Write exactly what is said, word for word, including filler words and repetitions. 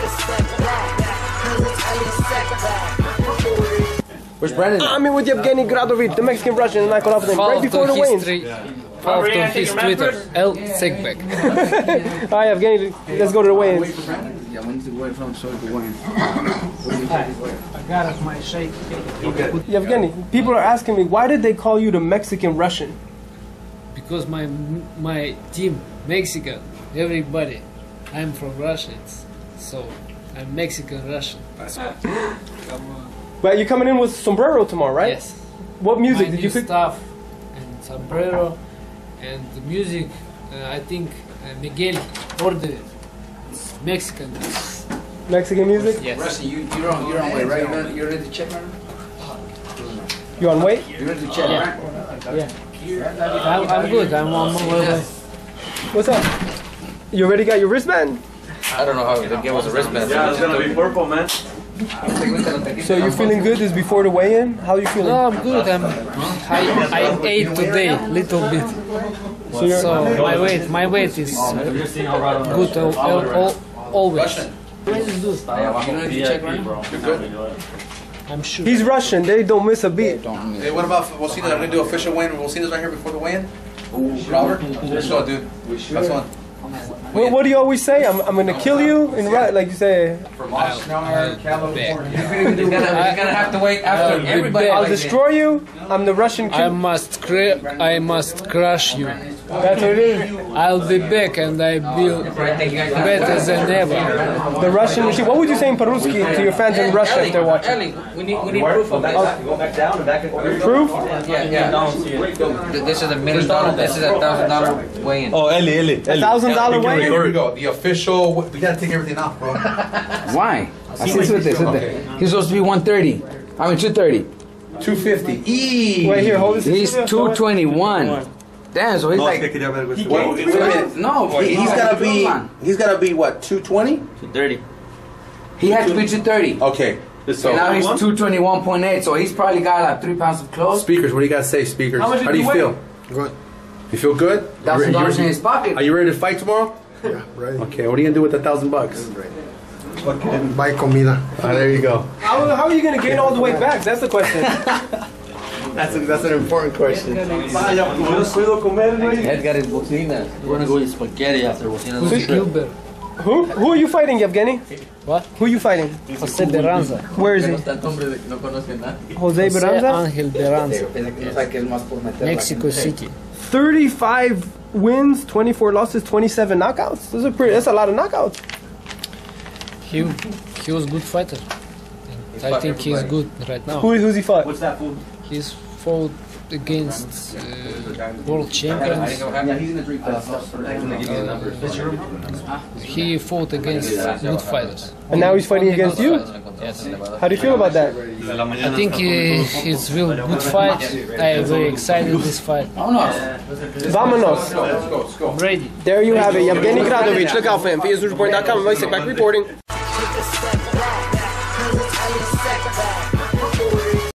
Where's Brandon? I'm here with Yevgeny Gradovic, the Mexican Russian, and I caught up with him right before the weigh-ins. Follow to his Twitter, L Segback. Alright, Yevgeny, let's go to the weigh-ins. Yeah, when is the weigh from so the weigh-in? I got my shake. Yevgeny, people are asking me, why did they call you the Mexican Russian? Because my my team, Mexican, everybody, I'm from Russia, so I'm Mexican Russian. But you're coming in with sombrero tomorrow, right? Yes. What music my did you pick? Stuff and sombrero and the music. Uh, I think uh, Miguel ordered it. It's Mexican. Mexican music? Yes. Rusty, you, you're on you're on weight, right? You're, you're ready to check, man? You on weight? You're ready to check, Yeah. right? Yeah. I'm, I'm good. I'm on my way. What's up? You already got your wristband? I don't know how they give us a wristband. Yeah, it's gonna be purple, man. So you're feeling good? This is before the weigh-in? How are you feeling? No, I'm good. I'm. I, I ate today little bit. So, you're, So my weight, my weight is good all, all, all, always. You ready to check, right? You're good? I'm sure. he's Russian. They don't miss a beat. Hey, what about we'll see? I'm gonna do official weigh-in. We'll see this right here before the weigh-in. Robert, let's go, dude. That's one. What, what do you always say? I'm, I'm gonna kill you? In right, like you say, From Oshnar, California. He's gonna, he's gonna have to wait after everybody. I'll destroy you. I'm the Russian I king. must cra- I must crush you. That's what it is. I'll be back and I will better than ever. The Russian machine. What would you say in Peruski to your fans in Russia if they're watching? Ellie, we need, we need proof of this. Go back down and back over. Proof? Yeah, yeah. This is a million dollar. This is a thousand dollar weigh-in. Oh, Ellie, Ellie. A thousand dollar weigh-in? Here we go. The official. We gotta take everything off, bro. Why? Así suerte, suerte. He's supposed to be one thirty. I mean two thirty. two fifty. E. Wait here, hold this. He's two twenty-one. Damn, so he's like... Wait, wait a minute. No, He- he's gotta be. He's gotta be what? two twenty. two thirty. He had to be two thirty. Okay. So Now he's two twenty-one point eight, so he's probably got like three pounds of clothes. speakers. What do you gotta say, speakers? How much did do you you weigh? feel? Good. You feel good? Thousand You- dollars you- in his pocket. Are you ready to fight tomorrow? Yeah, right. Okay. What are you gonna do with the thousand bucks? Buy comida. Ah, there you go. How, how are you gonna gain all the way back? That's the question. That's a, that's an important question. Edgar is bocinas. We're gonna go with spaghetti after bocinas. Gilbert. Who? Who are you fighting, Yevgeny? What? Who are you fighting? Jose Beranza. Where is he? Está el nombre de que no conoce nadie. Jose Jose Beranza? Angel Beranza. Mexico City. thirty-five wins, twenty-four losses, twenty-seven knockouts. Those are pretty. That's a lot of knockouts. He he was good fighter. And I think he's good right now. Who, who's he fought? What's that food? He's fought against uh, world champions. Yeah, he's in the drink class. He fought against good fighters. And now he's fighting Only against good you. fighters. Yes. How do you feel about that? I think uh, it's real good fight. I am very excited this fight. Vámonos. I'm ready. There you have it. Yevgeny Gradovic. Look out for him. P S News Report dot com. Voice back reporting.